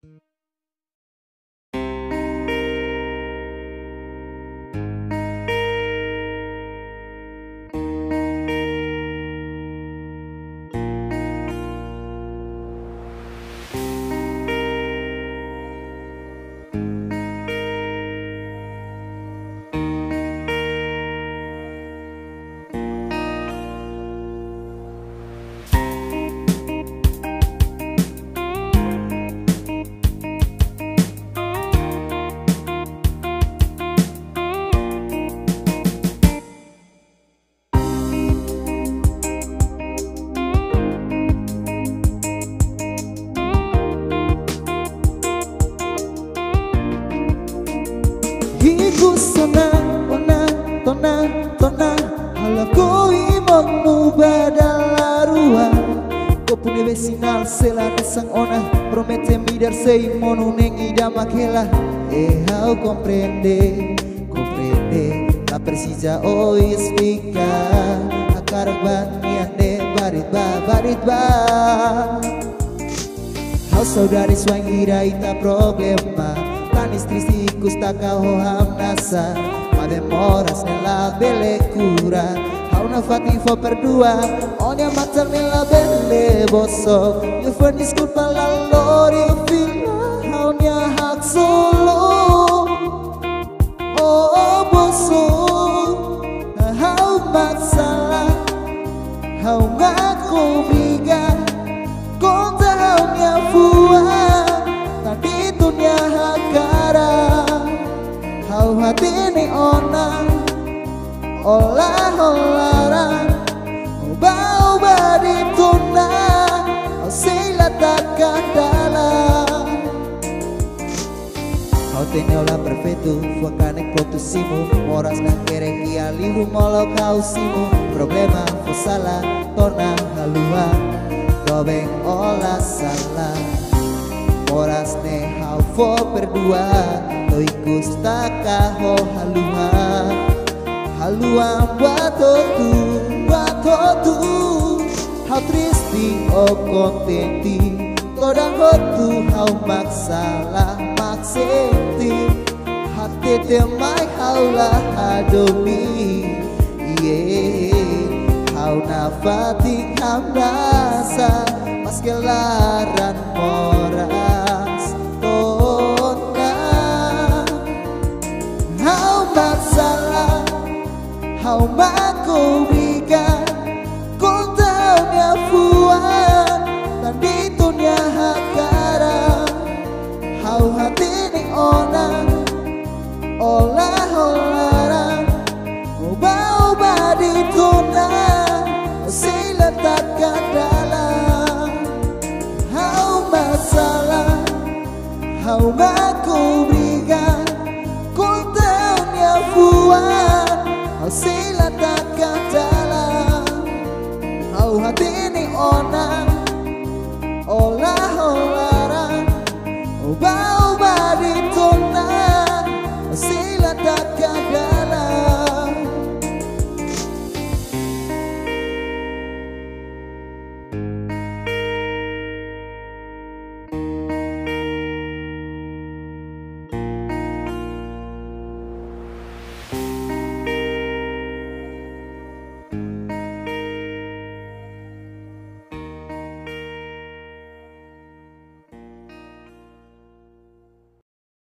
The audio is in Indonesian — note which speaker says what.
Speaker 1: Iku senang, tona hala ko imong mubadala ruang ko pune vecinal sela desang ona promete midar sei monu neng ida makela how comprende la persija hoy explica akar baniande barit ba how saudari swangira ita problema tanis triste custa cahoham nasa ma demoras nella belle cura a una fatica per due ogni amata nella belle bosso io fai discolpa la loro fila a ogni hak solo oh bosso how masalah how ngaku biga konta how nya fua tadi dunia hakara how hati ni ona olah ubah di tuna sila takandala how teniola perfeito fue canek producimu moras na querer que alihu molo causimu problema fue salah torna halua dobeng olah salah moras ne how fo berdua toi custa caho halua bato tu how triste o contenti toda tu how maksalah maksenti hati temai how lah adomi how nafating ham rasa mas gelaran moras tona how masalah how makubiga konta nya fuan tadi dunia hakara how hati ni ona olah ubah di tuna sila takadalam how masalah how makubiga konta nya fuan sila takadalam how hati ni ona olah